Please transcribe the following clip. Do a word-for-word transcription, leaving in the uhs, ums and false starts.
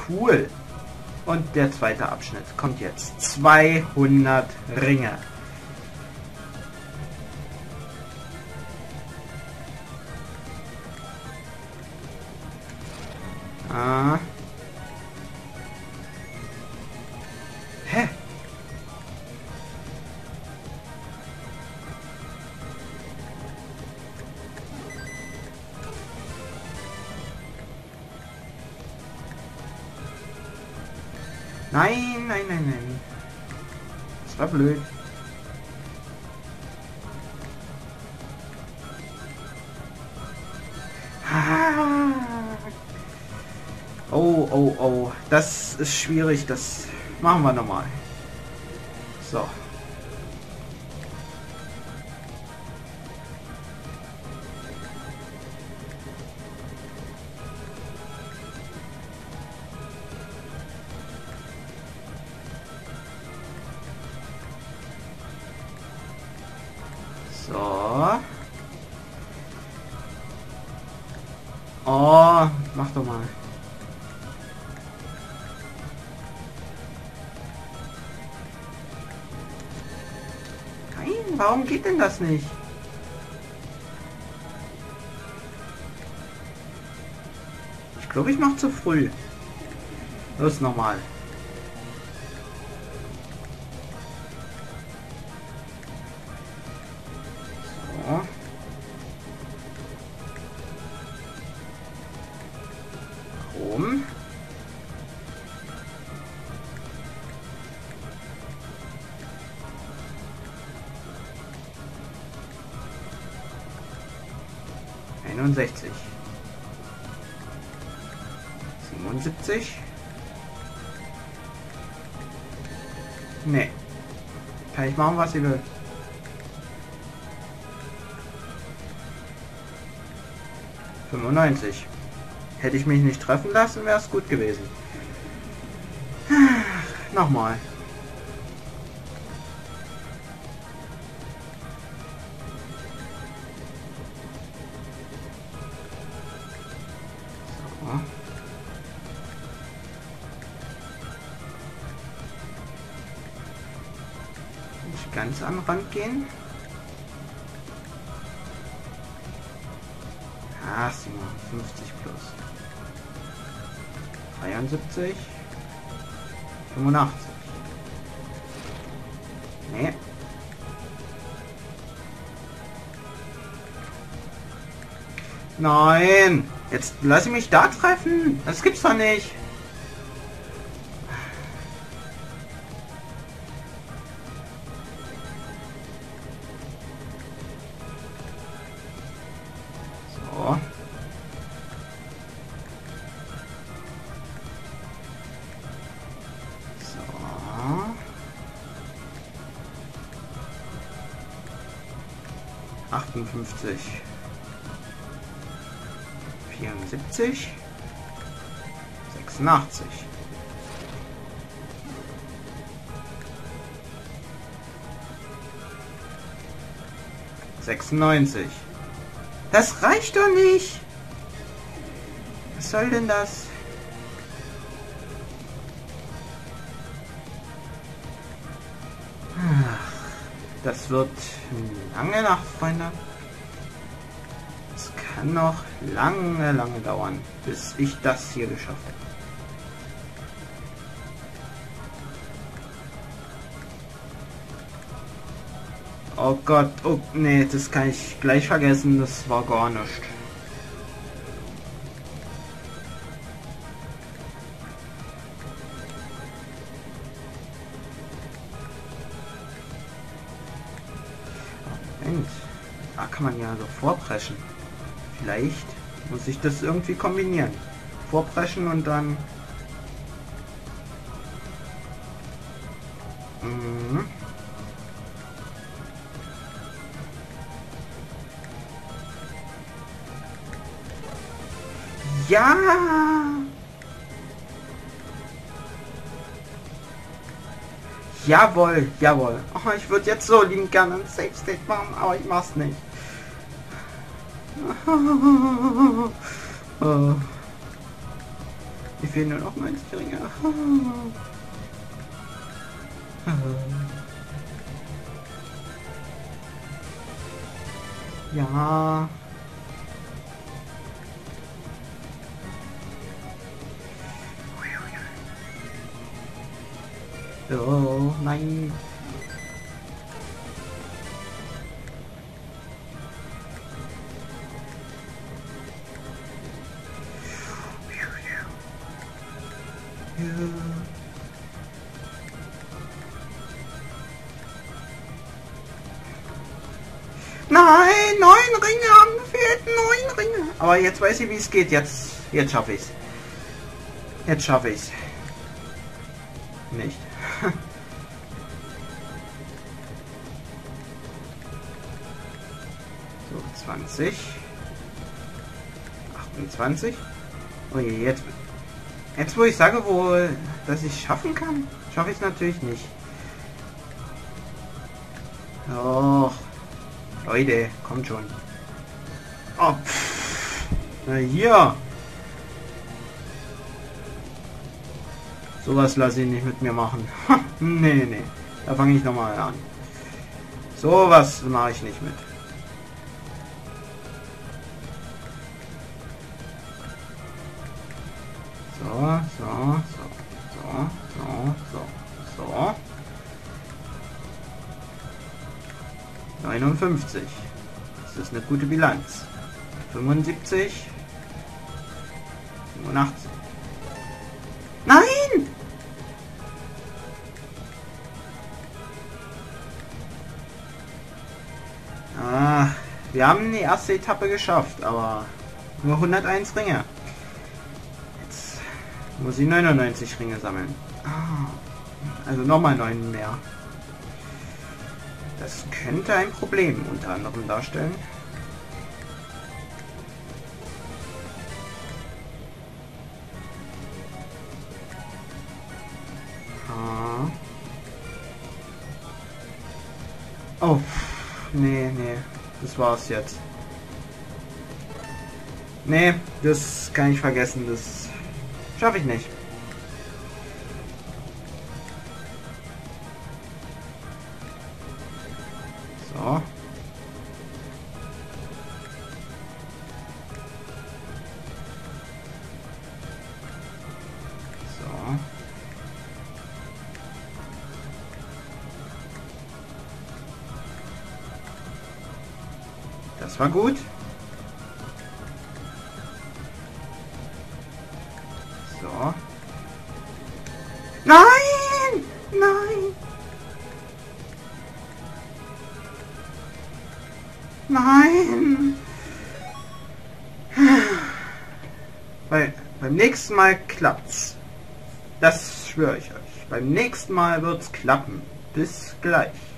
Cool. Und der zweite Abschnitt kommt jetzt. zweihundert Ringe. Ah. Hä? Nein, nein, nein, nein. Das war blöd. Oh, oh, oh. Das ist schwierig. Das machen wir nochmal. So. So. Oh, mach doch mal. Nein, warum geht denn das nicht? Ich glaube, ich mache zu früh. Los, nochmal. So. Rum. einundsechzig. siebenundsiebzig. Nee. Kann ich machen, was ich will. fünfundneunzig. Hätte ich mich nicht treffen lassen, wäre es gut gewesen. Nochmal. So. Nicht ganz am Rand gehen. Ah, siebenundfünfzig plus. dreiundsiebzig. fünfundachtzig. Nee. Nein! Jetzt lass ich mich da treffen! Das gibt's doch nicht! So. achtundfünfzig, vierundsiebzig, sechsundachtzig. sechsundneunzig. Das reicht doch nicht. Was soll denn das? Das wird lange Nacht, Freunde. Es kann noch lange, lange dauern, bis ich das hier geschafft habe. Oh Gott, oh nee, das kann ich gleich vergessen, das war gar nicht. Moment, da kann man ja so vorpreschen. Vielleicht muss ich das irgendwie kombinieren. Vorpreschen und dann... Mhm. Ja! Jawohl, jawohl. Oh, ich würde jetzt so liebend gerne ein Safe State machen, aber ich mach's nicht. Mir fehlen nur noch neunzig Ringe. Ja. Oh, nein. Ja. Nein, neun Ringe haben gefehlt, neun Ringe. Aber jetzt weiß ich, wie es geht. Jetzt, jetzt schaffe ich es. Jetzt schaffe ich es. Nicht. So, zwanzig. achtundzwanzig. Oh je, jetzt. Jetzt, wo ich sage, wo, dass ich schaffen kann, schaffe ich es natürlich nicht. Oh, Leute, kommt schon. Oh, pff. Na hier. Sowas lasse ich nicht mit mir machen. nee, nee. Da fange ich nochmal an. Sowas mache ich nicht mit. So, so, so, so, so, so, so. neunundfünfzig. Das ist eine gute Bilanz. fünfundsiebzig. fünfundachtzig. Nein! Ah, wir haben die erste Etappe geschafft, aber nur hunderteins Ringe. Jetzt muss ich neunundneunzig Ringe sammeln. Ah, also nochmal neun mehr. Das könnte ein Problem unter anderem darstellen. Ah. Oh, nee, nee, das war's jetzt. Nee, das kann ich vergessen, das schaffe ich nicht. So. So. Das war gut. So. Nein! Nein! Nein! Weil beim nächsten Mal klappt's. Das schwöre ich euch. Beim nächsten Mal wird's klappen. Bis gleich.